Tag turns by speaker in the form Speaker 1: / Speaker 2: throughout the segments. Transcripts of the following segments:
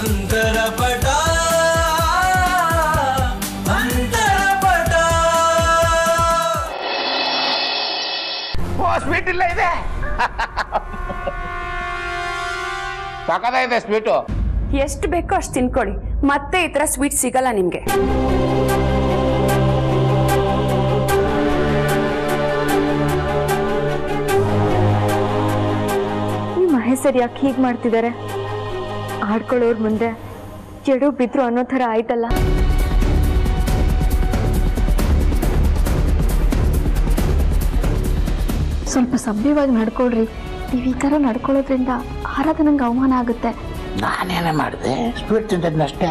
Speaker 1: ಅಂತರಪಟ
Speaker 2: sweet ಇಲ್ಲ ಇದೆ ಸಾಕಾದ ಇದೆ ಸ್ವೀಟು
Speaker 3: ಎಷ್ಟು ಬೇಕೋ ಅಷ್ಟು ತಿನ್ಕೊಳ್ಳಿ ಮತ್ತೆ ಈ ತರ ಸ್ವೀಟ್ ಸಿಗಲ್ಲ ನಿಮ್ಗೆ
Speaker 4: ಮಹೇಶರ್ ಯಾಕೆ ಹೀಗೆ ಮಾಡ್ತಿದ್ದಾರೆ ಆಡ್ಕೊಳ್ಳೋರ್ ಮುಂದೆ ಎಡು ಬಿದ್ರು ಅನ್ನೋ ಥರ ಆಯ್ತಲ್ಲ ಸ್ವಲ್ಪ ಸಭ್ಯವಾಗಿ ನಡ್ಕೊಳ್ರಿ ನೀವು ಈ ಥರ ನಡ್ಕೊಳ್ಳೋದ್ರಿಂದ ಆರಾಧನೆಗೆ ಅವಮಾನ ಆಗುತ್ತೆ
Speaker 2: ನಾನೇನೇ ಮಾಡಿದೆ ಸ್ವೀಟ್ ತಿಂತದ್ನಷ್ಟೇ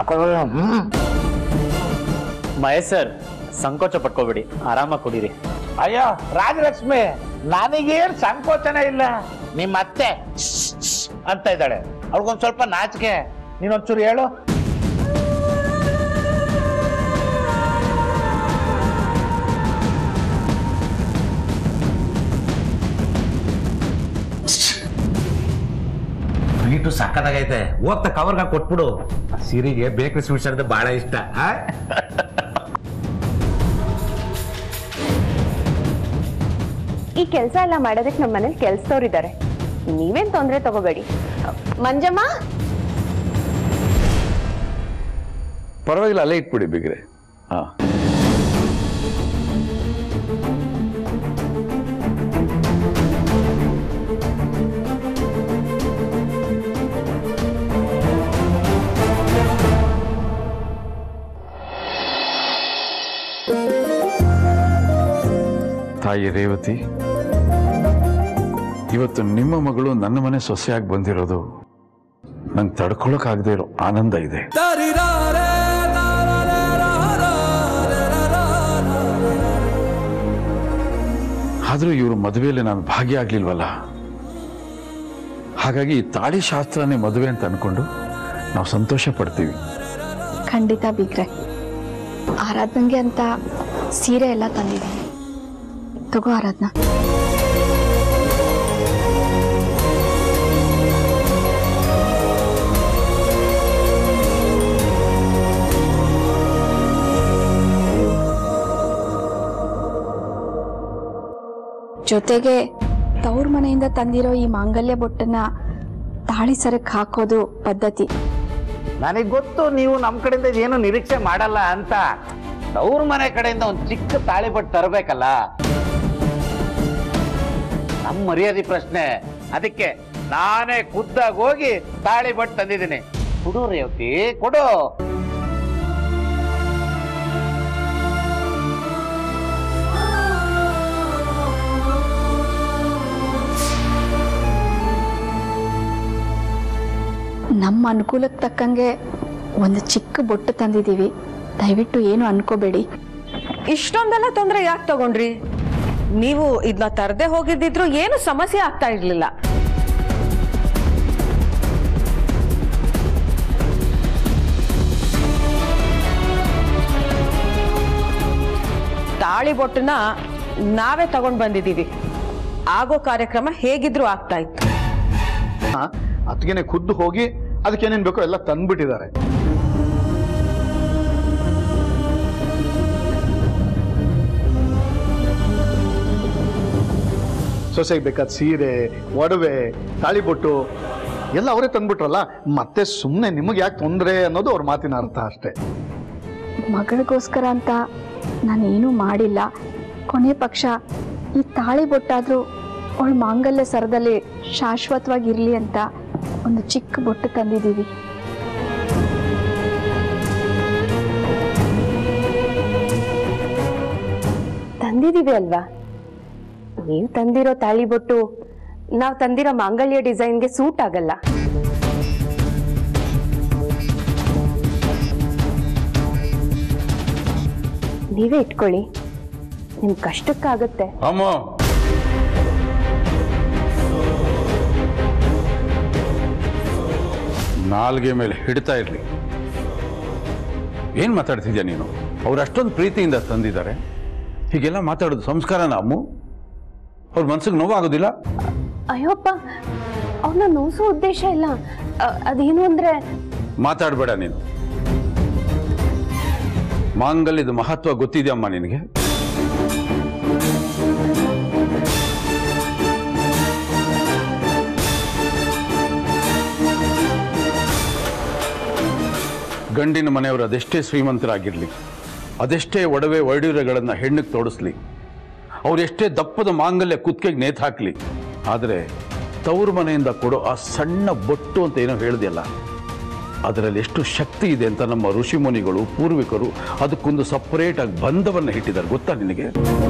Speaker 5: ಮಹೇಶರ್ ಸಂಕೋಚ ಪಟ್ಕೋಬೇಡಿ ಆರಾಮಾಗಿ ಕುಡೀರಿ
Speaker 2: ಅಯ್ಯೋ ರಾಜಲಕ್ಷ್ಮಿ ನನಗೇನು ಸಂಕೋಚನೆ ಇಲ್ಲ ನಿಮ್ಮ ಅತ್ತೆ ಅಂತ ಇದ್ದಾಳೆ ಅವ್ರಿಗೊಂದು ಸ್ವಲ್ಪ ನಾಚಿಕೆ ನೀನೊಂಚೂರು ಹೇಳು ಸ್ವೀಟು ಸಕ್ಕತ್ತಾಗೈತೆ ಓದ್ತ ಕವರ್ಗ ಕೊಟ್ಬಿಡು ಸಿರಿಗೆ ಬೇಕ್ರಿ ಸ್ವೀಟ್ಸ್ ಅಂದ್ರೆ ಬಹಳ ಇಷ್ಟ
Speaker 3: ಈ ಕೆಲಸ ಎಲ್ಲ ಮಾಡೋದಕ್ಕೆ ನಮ್ಮ ಮನೇಲಿ ಕೆಲ್ಸದವ್ರಿದ್ದಾರೆ ನೀವೇನ್ ತೊಂದರೆ ತಗೋಬೇಡಿ ಮಂಜಮ್ಮ
Speaker 6: ಪರವಾಗಿಲ್ಲ ಅಲ್ಲೇ ಇಟ್ಬಿಡಿ ಬಿಗ್ರೆ ಹಾ ತಾಯಿ ರೇವತಿ ಇವತ್ತು ನಿಮ್ಮ ಮಗಳು ನನ್ನ ಮನೆ ಸೊಸೆಯಾಗಿ ಬಂದಿರೋದು ನಂಗೆ ತಡ್ಕೊಳಕ್ಕಾಗದೇ ಇರೋ ಆನಂದ ಇದೆ ಆದ್ರೂ ಇವರು ಮದುವೆಯಲ್ಲಿ ನಾನು ಭಾಗಿಯಾಗ್ಲಿಲ್ವಲ್ಲ ಹಾಗಾಗಿ ಈ ತಾಳಿ ಶಾಸ್ತ್ರನೇ ಮದುವೆ ಅಂತ ಅನ್ಕೊಂಡು ನಾವು ಸಂತೋಷ ಪಡ್ತೀವಿ
Speaker 4: ಖಂಡಿತ ಬಿಗ್ರೆ ಆರಾಧನೆಗೆ ಅಂತ ಸೀರೆ ಎಲ್ಲ ತಂದಿದ್ದೀನಿ ತಗೋ ಆರಾಧನಾ ಜೊತೆಗೆ ತವ್ರ ಮನೆಯಿಂದ ತಂದಿರೋ ಈ ಮಾಂಗಲ್ಯ ಬೊಟ್ಟನ್ನ ತಾಳಿ ಸರಕ್ಕೆ ಹಾಕೋದು ಪದ್ಧತಿ
Speaker 2: ನನಗೆ ಗೊತ್ತು ನೀವು ನಮ್ಮ ಕಡೆಯಿಂದ ಏನು ನಿರೀಕ್ಷೆ ಮಾಡಲ್ಲ ಅಂತ ಅವ್ರ ಮನೆ ಕಡೆಯಿಂದ ಒಂದು ಚಿಕ್ಕ ತಾಳಿ ಬಟ್ಟು ತರಬೇಕಲ್ಲ ನಮ್ಮ ಮರ್ಯಾದೆ ಪ್ರಶ್ನೆ ಅದಕ್ಕೆ ನಾನೇ ಖುದ್ದಾಗಿ ಹೋಗಿ ತಾಳಿ ಬಟ್ಟು ತಂದಿದ್ದೀನಿ ಕೊಡು ರೇವತಿ ಕೊಡು
Speaker 4: ನಮ್ಮ ಅನುಕೂಲಕ್ಕೆ ತಕ್ಕಂಗೆ ಒಂದು ಚಿಕ್ಕ ಬೊಟ್ಟು ತಂದಿದ್ದೀವಿ ದಯವಿಟ್ಟು ಏನು ಅನ್ಕೋಬೇಡಿ
Speaker 3: ಇಷ್ಟೊಂದೆಲ್ಲ ತೊಂದರೆ ಯಾಕೆ ತಗೊಂಡ್ರಿ ನೀವು ಇದನ್ನ ತರದೆ ಹೋಗಿದ್ದಿದ್ರು ಏನು ಸಮಸ್ಯೆ ಆಗ್ತಾ ಇರ್ಲಿಲ್ಲ ತಾಳಿ ಬೊಟ್ಟನ್ನ ನಾವೇ ತಗೊಂಡ್ ಬಂದಿದ್ದೀವಿ ಆಗೋ ಕಾರ್ಯಕ್ರಮ ಹೇಗಿದ್ರು ಆಗ್ತಾ ಇತ್ತು
Speaker 7: ಅದಕ್ಕೇನೆ ಖುದ್ದು ಹೋಗಿ ಅದಕ್ಕೆ ಏನೇನ್ ಬೇಕೋ ಎಲ್ಲ ತಂದ್ಬಿಟ್ಟಿದ್ದಾರೆ ಸೊಸೆಗೆ ಬೇಕಾದ ಸೀರೆ ಒಡವೆ ತಾಳಿಬೊಟ್ಟು ಎಲ್ಲ ಅವರೇ ತಂದ್ಬಿಟ್ರಲ್ಲ ಮತ್ತೆ ಸುಮ್ಮನೆ ನಿಮಗೆ ಯಾಕೆ ತೊಂದರೆ ಅನ್ನೋದು ಅವ್ರ ಮಾತಿನ ಅರ್ಥ ಅಷ್ಟೇ
Speaker 4: ಮಗಳಿಗೋಸ್ಕರ ಅಂತ ನಾನೇನೂ ಮಾಡಿಲ್ಲ ಕೊನೆ ಪಕ್ಷ ಈ ತಾಳಿ ಬೊಟ್ಟಾದ್ರೂ ಅವಳ ಮಾಂಗಲ್ಯ ಸರದಲ್ಲಿ ಶಾಶ್ವತವಾಗಿರ್ಲಿ ಅಂತ ಒಂದು ಚಿಕ್ಕ ಬೊಟ್ಟು ತಂದಿದ್ದೀವಿ
Speaker 3: ತಂದಿದೀವಿ ಅಲ್ವಾ ನೀವು ತಂದಿರೋ ತಾಳಿ ಬೊಟ್ಟು ನಾವು ತಂದಿರೋ ಮಾಂಗಲ್ಯ ಡಿಸೈನ್ಗೆ ಸೂಟ್ ಆಗಲ್ಲ ನೀವೇ ಇಟ್ಕೊಳ್ಳಿ ನಿಮ್ ಕಷ್ಟಕ್ಕಾಗತ್ತೆ
Speaker 6: ಅಮ್ಮ ನಾಲ್ಗೆ ಮೇಲೆ ಹಿಡ್ತಾ ಇರ್ಲಿ ಏನ್ ಮಾತಾಡ್ತಿದ್ಯಾ ನೀನು ಅವ್ರು ಅಷ್ಟೊಂದು ಪ್ರೀತಿಯಿಂದ ತಂದಿದ್ದಾರೆ ಹೀಗೆಲ್ಲ ಮಾತಾಡೋದು ಸಂಸ್ಕಾರನ ಅಮ್ಮು ಅವ್ರ ಮನ್ಸಿಗೆ ನೋವಾಗೋದಿಲ್ಲ
Speaker 3: ಅಯ್ಯೋಪ್ಪ ಅವ್ರನ್ನ ನೋಯಿಸೋ ಉದ್ದೇಶ ಇಲ್ಲ ಅದೇನು ಅಂದ್ರೆ
Speaker 6: ಮಾತಾಡಬೇಡ ನೀನು. ಮಾಂಗಲ್ಯದ ಮಹತ್ವ ಗೊತ್ತಿದೆಯಮ್ಮ ನಿನಗೆ? ಗಂಡಿನ ಮನೆಯವರು ಅದೆಷ್ಟೇ ಶ್ರೀಮಂತರಾಗಿರ್ಲಿ, ಅದೆಷ್ಟೇ ಒಡವೆ ವೈಡೂರ್ಯಗಳನ್ನು ಹೆಣ್ಣಿಗೆ ತೋಡಿಸ್ಲಿ, ಅವರೆಷ್ಟೇ ದಪ್ಪದ ಮಾಂಗಲ್ಯ ಕುತ್ತಿಗೆಗೆ ನೇತು ಹಾಕಲಿ, ಆದರೆ ತವರು ಮನೆಯಿಂದ ಕೊಡೋ ಆ ಸಣ್ಣ ಬೊಟ್ಟು ಅಂತ ಏನೋ ಹೇಳಿದೆಯಲ್ಲ, ಅದರಲ್ಲಿ ಎಷ್ಟು ಶಕ್ತಿ ಇದೆ ಅಂತ ನಮ್ಮ ಋಷಿಮುನಿಗಳು ಪೂರ್ವಿಕರು ಅದಕ್ಕೊಂದು ಸಪರೇಟಾಗಿ ಬಂಧವನ್ನು ಇಟ್ಟಿದ್ದಾರೆ. ಗೊತ್ತಾ ನಿನಗೆ?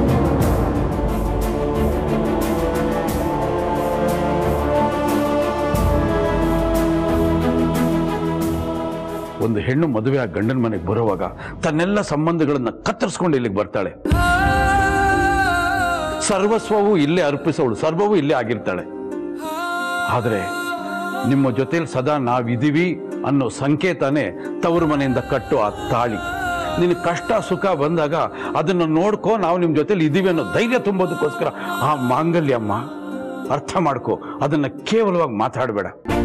Speaker 6: ಒಂದು ಹೆಣ್ಣು ಮದುವೆ ಆ ಗಂಡನ ಮನೆಗೆ ಬರುವಾಗ ತನ್ನೆಲ್ಲ ಸಂಬಂಧಗಳನ್ನು ಕತ್ತರಿಸ್ಕೊಂಡು ಇಲ್ಲಿಗೆ ಬರ್ತಾಳೆ. ಸರ್ವಸ್ವವೂ ಇಲ್ಲೇ ಅರ್ಪಿಸೋಳು, ಸರ್ವವೂ ಇಲ್ಲೇ ಆಗಿರ್ತಾಳೆ. ಆದರೆ ನಿಮ್ಮ ಜೊತೆಲಿ ಸದಾ ನಾವಿದ್ದೀವಿ ಅನ್ನೋ ಸಂಕೇತನೇ ತವರು ಮನೆಯಿಂದ ಕಟ್ಟೋ ಆ ತಾಳಿ. ನಿನ್ನ ಕಷ್ಟ ಸುಖ ಬಂದಾಗ ಅದನ್ನು ನೋಡ್ಕೋ, ನಾವು ನಿಮ್ಮ ಜೊತೆಲಿ ಇದ್ದೀವಿ ಅನ್ನೋ ಧೈರ್ಯ ತುಂಬೋದಕ್ಕೋಸ್ಕರ ಆ ಮಾಂಗಲ್ಯಮ್ಮ. ಅರ್ಥ ಮಾಡ್ಕೋ, ಅದನ್ನು ಕೇವಲವಾಗಿ ಮಾತಾಡಬೇಡ.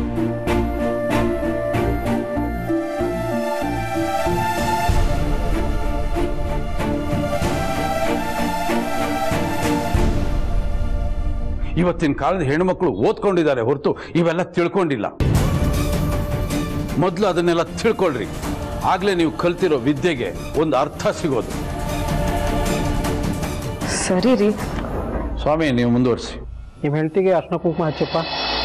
Speaker 6: ಇವತ್ತಿನ ಕಾಲದ ಹೆಣ್ಣುಮಕ್ಕಳು ಓದ್ಕೊಂಡಿದ್ದಾರೆ ಹೊರತು ಇವೆಲ್ಲ ತಿಳ್ಕೊಂಡಿಲ್ಲ. ಮೊದಲು ಅದನ್ನೆಲ್ಲ ತಿಳ್ಕೊಳ್ರಿ, ಆಗ್ಲೇ ನೀವು ಕಲ್ತಿರೋ ವಿದ್ಯೆಗೆ ಒಂದು ಅರ್ಥ ಸಿಗೋದು.
Speaker 4: ಸರಿ ರೀ
Speaker 6: ಸ್ವಾಮಿ, ನೀವು ಮುಂದುವರಿಸಿ.
Speaker 1: ನಿಮ್ಮ ಹೆಂಡತಿಗೆ ಅರ್ಶಿನ ಕುಂಕುಮ ಹಚ್ಚಪ್ಪ.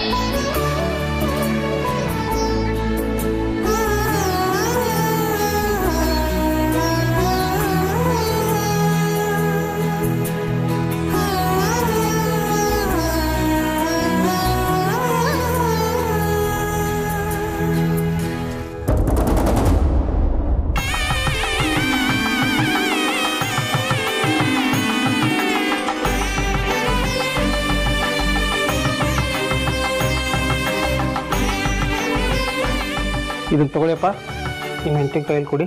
Speaker 1: ಇದನ್ನು ತಗೊಳ್ಳಿಯಪ್ಪ, ನಿಮ್ಮ ಹೆಂಡತಿಗೆ ಕೈಯಲ್ಲಿ ಕೊಡಿ.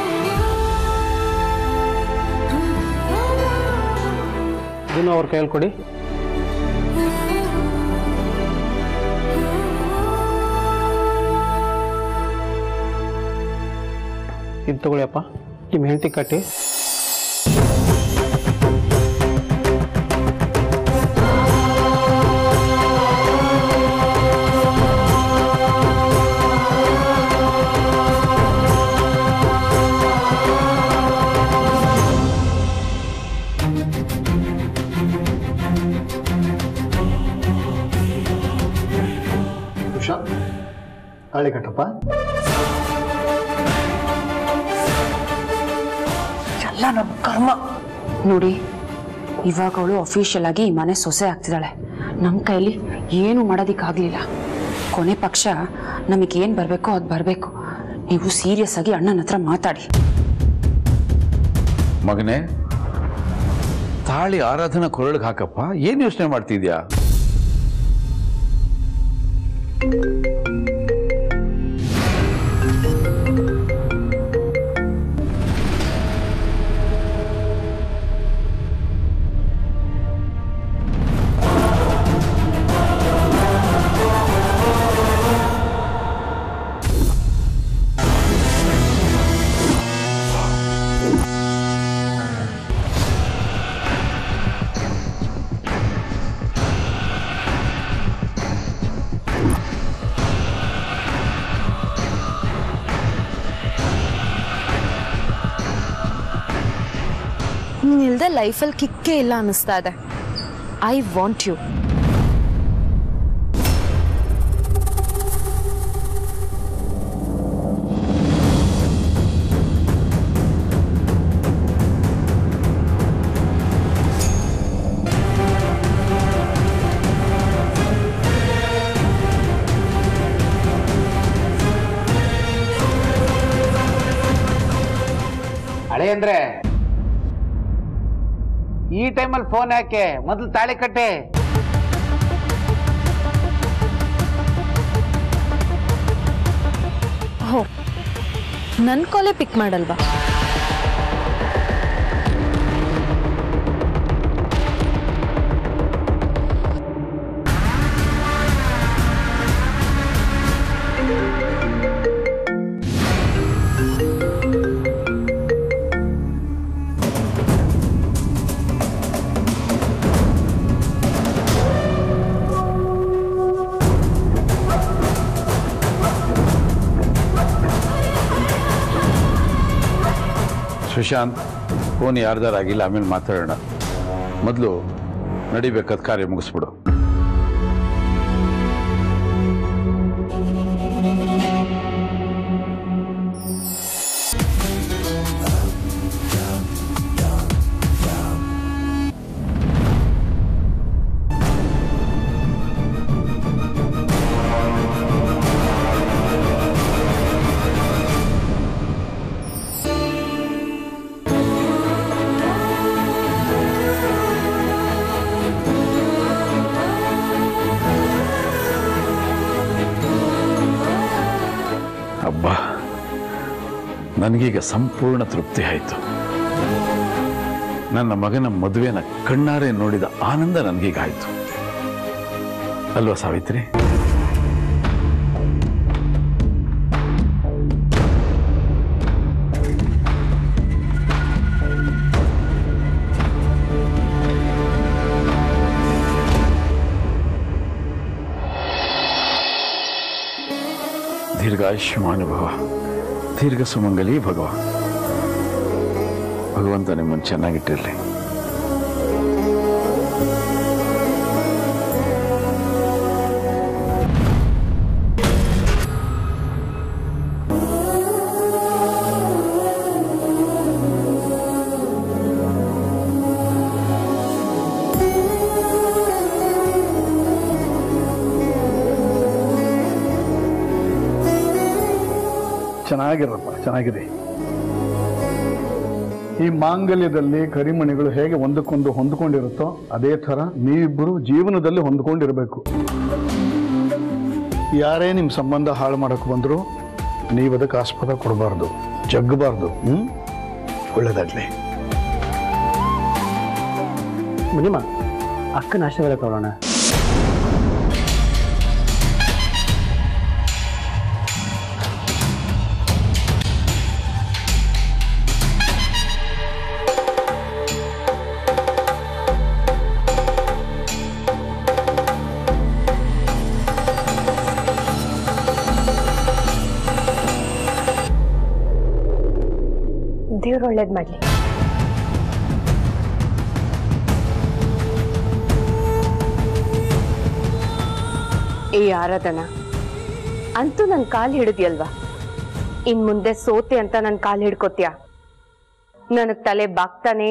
Speaker 1: ಇದನ್ನು ಅವ್ರ ಕೈಯಲ್ಲಿ ಕೊಡಿ. ಇದು ತಗೊಳ್ಳಿಯಪ್ಪ, ನಿಮ್ಮ ಹೆಂಡತಿ ಕಟ್ಟಿ.
Speaker 7: ತಾಳಿ ಕಟ್ಟಪ್ಪ.
Speaker 3: ಎಲ್ಲ ನಮ್ಮ ಕರ್ಮ ನೋಡಿ. ಇವಾಗ ಅವಳು ಅಫಿಷಿಯಲ್ ಆಗಿ ಈ ಮನೆ ಸೊಸೆ ಆಗ್ತಿದ್ದಾಳೆ. ನಮ್ಮ ಕೈಲಿ ಏನು ಮಾಡೋದಿಕ್ಕಾಗಲಿಲ್ಲ. ಕೊನೆ ಪಕ್ಷ ನಮಗೇನು ಬರಬೇಕೋ ಅದು ಬರಬೇಕು. ನೀವು ಸೀರಿಯಸ್ ಆಗಿ ಅಣ್ಣನ ಹತ್ರ ಮಾತಾಡಿ.
Speaker 6: ಮಗನೇ, ತಾಳಿ ಆರಾಧನಾ ಕೊರಳಿಗೆ ಹಾಕಪ್ಪ. ಏನು ಯೋಚನೆ ಮಾಡ್ತಿದ್ಯಾ?
Speaker 4: ನೀನಿಲ್ದೆ ಲೈಫಲ್ಲಿ ಕಿಕ್ಕೇ ಇಲ್ಲ ಅನ್ನಿಸ್ತಾ ಇದೆ. I want you.
Speaker 2: ಹಳೆ ಅಂದ್ರೆ ಈ ಟೈಮಲ್ಲಿ ಫೋನ್ ಯಾಕೆ? ಮೊದಲು ತಾಳಿ ಕಟ್ಟೆ.
Speaker 4: ಹೋ, ನನ್ನ ಕಾಲೇ ಪಿಕ್ ಮಾಡಲ್ವಾ?
Speaker 6: ಸುಶಾಂತ್, ಫೋನ್ ಯಾರ್ದಾರಾಗಿಲ್ಲ, ಆಮೇಲೆ ಮಾತಾಡೋಣ. ಮೊದಲು ನಡಿಬೇಕಾದ ಕಾರ್ಯ ಮುಗಿಸ್ಬಿಡು. ಅಬ್ಬಾ, ನನಗೀಗ ಸಂಪೂರ್ಣ ತೃಪ್ತಿ ಆಯಿತು. ನನ್ನ ಮಗನ ಮದುವೆನ ಕಣ್ಣಾರೆ ನೋಡಿದ ಆನಂದ ನನಗೀಗ ಆಯಿತು ಅಲ್ವಾ ಸಾವಿತ್ರಿ? ದೀರ್ಘಾಯುಷ್ಮಾನ್ ಭವ, ದೀರ್ಘ ಸುಮಂಗಲಿ ಭಗವ. ಭಗವಂತ ನಿಮ್ಮನ್ನು ಚೆನ್ನಾಗಿಟ್ಟಿರಲಿ.
Speaker 7: ಚೆನ್ನಾಗಿರಪ್ಪ, ಚೆನ್ನಾಗಿದೆ. ಈ ಮಾಂಗಲ್ಯದಲ್ಲಿ ಕರಿಮಣಿಗಳು ಹೇಗೆ ಒಂದಕ್ಕೊಂದು ಹೊಂದ್ಕೊಂಡಿರುತ್ತೋ ಅದೇ ಥರ ನೀವಿಬ್ಬರು ಜೀವನದಲ್ಲಿ ಹೊಂದ್ಕೊಂಡಿರಬೇಕು. ಯಾರೇ ನಿಮ್ಮ ಸಂಬಂಧ ಹಾಳು ಮಾಡಕ್ಕೆ ಬಂದರೂ ನೀವು ಅದಕ್ಕೆ ಆಸ್ಪದ ಕೊಡಬಾರ್ದು, ಜಗ್ಗಬಾರ್ದು. ಒಳ್ಳೇದಾಗಲಿ.
Speaker 1: ಮುನಿಮ, ಅಕ್ಕನ ಆಶೀರ್ವಾದ ಕೊಡೋಣ.
Speaker 4: ದೇವ್ರು ಒಳ್ಳೇದು ಮಾಡಲಿ.
Speaker 8: ಏ ಆರಾಧನಾ, ಅಂತೂ ನನ್ನ ಕಾಲು ಹಿಡಿದ್ಯಲ್ವಾ? ಇನ್ ಮುಂದೆ ಸೋತೆ ಅಂತ ನನ್ನ ಕಾಲು ಹಿಡ್ಕೋತೀಯ? ನನಗ್ ತಲೆ ಬಾಗ್ತಾನೆ.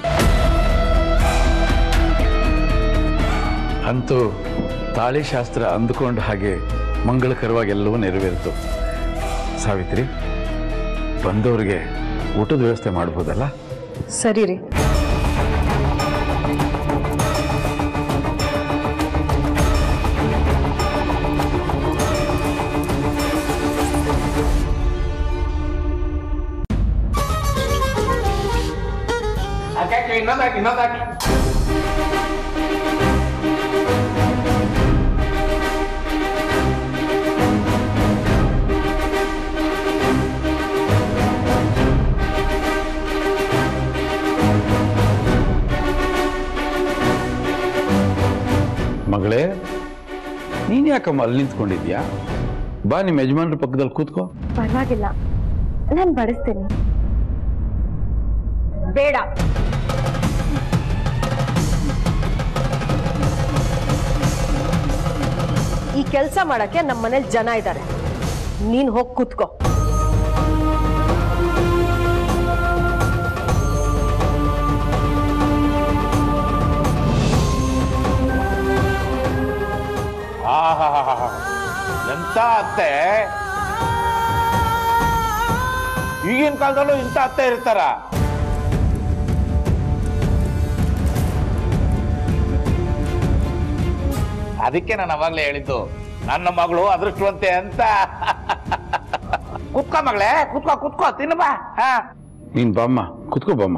Speaker 6: ಅಂತೂ ತಾಳಿಶಾಸ್ತ್ರ ಅಂದುಕೊಂಡ ಹಾಗೆ ಮಂಗಳಕರವಾಗಿ ಎಲ್ಲವೂ ನೆರವೇರಿತು. ಸಾವಿತ್ರಿ, ಬಂದವರಿಗೆ ಊಟದ ವ್ಯವಸ್ಥೆ ಮಾಡ್ಬೋದಲ್ಲ?
Speaker 8: ಸರಿ ರೀ.
Speaker 2: ಇನ್ನೊಂದಾಕಿ.
Speaker 6: ಮಗಳೇ, ನೀನ್ ಯಾಕಮ್ಮ ಅಲ್ಲಿ ನಿಂತ್ಕೊಂಡಿದ್ಯಾ? ಬಾ, ನಿಮ್ಮ ಯಜಮಾನ್ರ ಪಕ್ಕದಲ್ಲಿ ಕೂತ್ಕೋ.
Speaker 4: ಪರವಾಗಿಲ್ಲ, ನಾನು ಬಡಿಸ್ತೇನೆ.
Speaker 8: ಬೇಡ. ಈ ಕೆಲಸ ಮಾಡಕ್ಕೆ ನಮ್ಮ ಮನೇಲಿ ಜನ ಇದ್ದಾರೆ. ನೀನ್ ಹೋಗಿ ಕೂತ್ಕೋ.
Speaker 2: ಎಂತ ಅತ್ತೆ! ಈಗಿನ ಕಾಲದಲ್ಲೂ ಇಂಥ ಅತ್ತೆ ಇರ್ತಾರ? ಅದಕ್ಕೆ ನಾನು ಅವಾಗ್ಲೇ ಹೇಳಿದ್ದು ನನ್ನ ಮಗಳು ಅದೃಷ್ಟವಂತೆ ಅಂತ. ಕುತ್ಕೋ ಮಗಳೇ, ಕುತ್ಕೋ, ತಿನ್ನು ಬಾ.
Speaker 6: ನೀನ್ ಬಾಮ್ಮ, ಕುತ್ಕೋ ಬಾಮ್ಮ.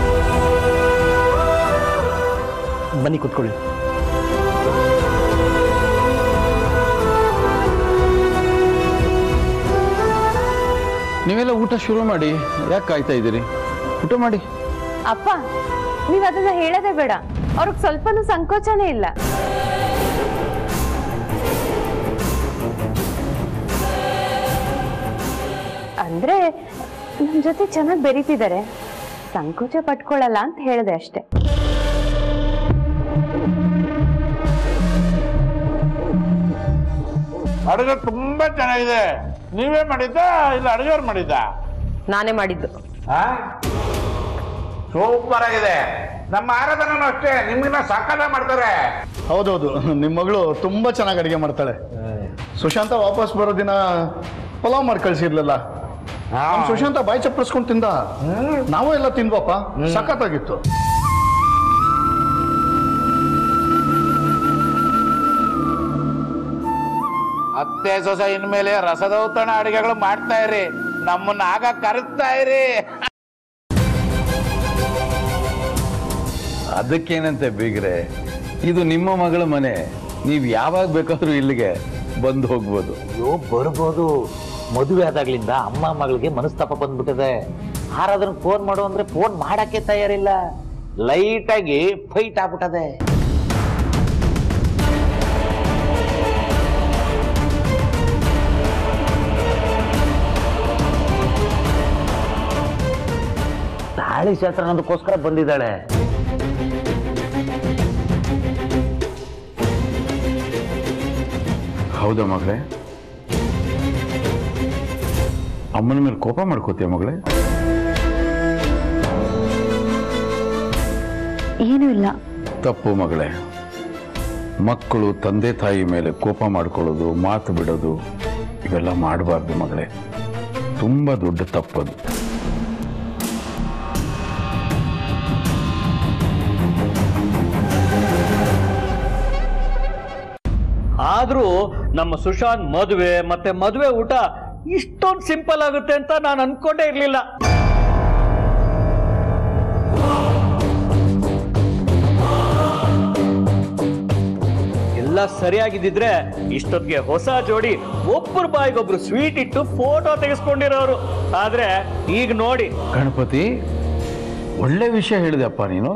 Speaker 1: ಬನ್ನಿ ಕುತ್ಕೊಳ್ಳಿ.
Speaker 6: ನೀವೆಲ್ಲ ಊಟ ಶುರು ಮಾಡಿ. ಯಾಕೆ ಕಾಯ್ತಾ ಇದ್ದೀರಿ? ಊಟ ಮಾಡಿ.
Speaker 8: ಅಪ್ಪ, ನೀವ್ ಅದನ್ನ ಹೇಳೋದೇ ಬೇಡ. ಅವ್ರಿಗೆ ಸ್ವಲ್ಪನೂ ಸಂಕೋಚನೇ ಇಲ್ಲ. ಅಂದ್ರೆ ನಮ್ ಜೊತೆ ಚೆನ್ನಾಗಿ ಬೆರೀತಿದ್ದಾರೆ. ಸಂಕೋಚ ಪಟ್ಕೊಳ್ಳಲ್ಲ ಅಂತ ಹೇಳಿದೆ ಅಷ್ಟೆ.
Speaker 2: ಅಡುಗೆ ತುಂಬಾ ಚೆನ್ನಾಗಿದೆ. ನೀವೇ ಮಾಡಿದ್ದಾ ಇಲ್ಲ ಅಡುಗೆಯವ್ರು ಮಾಡಿದ್ದಾ?
Speaker 8: ನಾನೇ ಮಾಡಿದ್ದು.
Speaker 2: ಸೂಪರ್ ಆಗಿದೆ. ನಮ್ಮ ಆರಾಧನೂ ಅಷ್ಟೇ, ನಿಮ್ಗಿನ್ನ ಸಾಕಾಗ ಮಾಡ್ತಾರೆ.
Speaker 7: ಹೌದೌದು, ನಿಮ್ಮ ಮಗಳು ತುಂಬಾ ಚೆನ್ನಾಗಿ ಅಡಿಗೆ ಮಾಡ್ತಾಳೆ. ಸುಶಾಂತ ವಾಪಸ್ ಬರೋ ದಿನ ಪಲಾವ್ ಮಾಡಿ ಕಳ್ಸಿರ್ಲಿಲ್ಲ, ಸುಶಾಂತ ಬಾಯಿ ಚಪ್ಪಳಿಸ್ಕೊಂಡು ತಿಂದ. ನಾವು ಎಲ್ಲ ತಿಂದ್ವಪ್ಪ, ಸಖತ್ತಾಗಿತ್ತು.
Speaker 2: ಅತ್ತೆ ಸೊಸೆ ಇನ್ಮೇಲೆ ರಸದೌತಣ ಅಡಿಗೆಗಳು ಮಾಡ್ತಾ ಇರಿ, ನಮ್ಮನ್ನ ಆಗ ಕರೆಸ್ತಾ ಇರಿ.
Speaker 6: ಅದಕ್ಕೇನಂತೆ ಬೀಗ್ರೆ, ಇದು ನಿಮ್ಮ ಮಗಳ ಮನೆ, ನೀವು ಯಾವಾಗ ಬೇಕಾದ್ರೂ ಇಲ್ಲಿಗೆ ಬಂದು ಹೋಗ್ಬೋದು.
Speaker 9: ಅಯ್ಯೋ ಬರ್ಬೋದು. ಮದುವೆ ಆದಾಗ್ಲಿಂದ ಅಮ್ಮ ಮಗಳಿಗೆ ಮನಸ್ತಾಪ ಬಂದ್ಬಿಟ್ಟಿದೆ. ಯಾರಾದ್ರೂ ಫೋನ್ ಮಾಡು ಅಂದ್ರೆ ಫೋನ್ ಮಾಡಕ್ಕೆ ತಯಾರಿಲ್ಲ. ಲೈಟ್ ಆಗಿ ಫೈಟ್ ಆಗ್ಬಿಟ್ಟದೆ. ತಾಳಿ ಶಾಸ್ತ್ರ ಅನ್ನೋದಕ್ಕೋಸ್ಕರ ಬಂದಿದ್ದಾಳೆ.
Speaker 6: ಹೌದಾ ಮಗಳೇ? ಅಮ್ಮನ ಮೇಲೆ ಕೋಪ ಮಾಡ್ಕೋತೀಯ ಮಗಳೇ?
Speaker 4: ಏನೂ ಇಲ್ಲ.
Speaker 6: ತಪ್ಪು ಮಗಳೇ. ಮಕ್ಕಳು ತಂದೆ ತಾಯಿ ಮೇಲೆ ಕೋಪ ಮಾಡ್ಕೊಳ್ಳೋದು, ಮಾತು ಬಿಡೋದು, ಇವೆಲ್ಲ ಮಾಡಬಾರ್ದು ಮಗಳೇ. ತುಂಬಾ ದೊಡ್ಡ ತಪ್ಪದು.
Speaker 5: ಆದ್ರೂ ನಮ್ಮ ಸುಶಾಂತ್ ಮದುವೆ ಮತ್ತೆ ಮದುವೆ ಊಟ ಇಷ್ಟೊಂದು ಸಿಂಪಲ್ ಆಗುತ್ತೆ ಅಂತ ನಾನು ಅನ್ಕೊಂಡೇ ಇರ್ಲಿಲ್ಲ. ಎಲ್ಲ ಸರಿಯಾಗಿದ್ದಿದ್ರೆ ಇಷ್ಟೊತ್ತಿಗೆ ಹೊಸ ಜೋಡಿ ಒಬ್ಬರು ಬಾಯಿಗೊಬ್ರು ಸ್ವೀಟ್ ಇಟ್ಟು ಫೋಟೋ ತೆಗೆಸ್ಕೊಂಡಿರೋರು. ಆದ್ರೆ ಈಗ ನೋಡಿ.
Speaker 6: ಗಣಪತಿ, ಒಳ್ಳೆ ವಿಷಯ ಹೇಳಿದೆಪ್ಪ ನೀನು.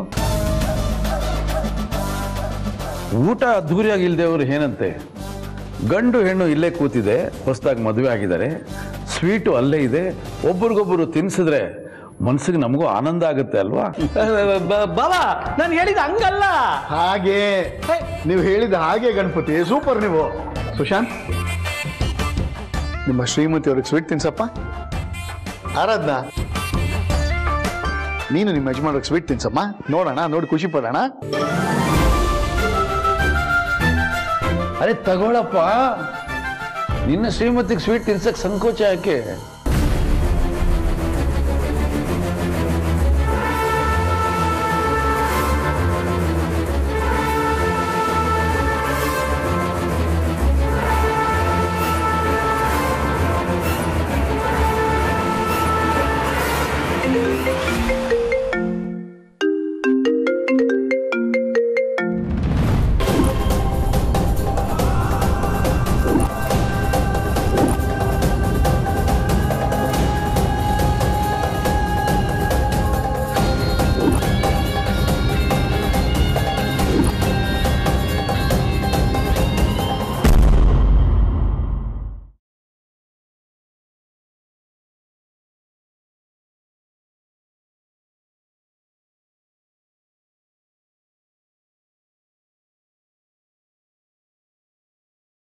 Speaker 6: ಊಟ ಅದ್ಧೂರಿಯಾಗಿಲ್ದೇವ್ರು ಏನಂತೆ, ಗಂಡು ಹೆಣ್ಣು ಇಲ್ಲೇ ಕೂತಿದೆ, ಹೊಸದಾಗಿ ಮದುವೆ ಆಗಿದ್ದಾರೆ, ಸ್ವೀಟು ಅಲ್ಲೇ ಇದೆ, ಒಬ್ರಿಗೊಬ್ಬರು ತಿನ್ಸಿದ್ರೆ ಮನ್ಸಿಗೆ ನಮಗೂ ಆನಂದ ಆಗುತ್ತೆ ಅಲ್ವಾ?
Speaker 5: ಬಾಬಾ, ನಾನು ಹೇಳಿದ ಹಂಗಲ್ಲ.
Speaker 7: ಹಾಗೆ ನೀವು ಹೇಳಿದ ಹಾಗೆ ಗಣಪತಿ, ಸೂಪರ್ ನೀವು. ಸುಶಾಂತ್, ನಿಮ್ಮ ಶ್ರೀಮತಿ ಅವ್ರಿಗೆ ಸ್ವೀಟ್ ತಿನ್ಸಪ್ಪ. ಆರಾಧನಾ, ನೀನು ನಿಮ್ಮ ಯಜಮಾನ್ರಿಗೆ ಸ್ವೀಟ್ ತಿನ್ಸಮ್ಮ, ನೋಡೋಣ, ನೋಡಿ ಖುಷಿ ಪಡೋಣ.
Speaker 6: ಅರೆ ತಗೊಳಪ್ಪ, ನಿನ್ನ ಶ್ರೀಮತಿಗೆ ಸ್ವೀಟ್ ತಿನ್ಸಕ್ ಸಂಕೋಚ ಯಾಕೆ?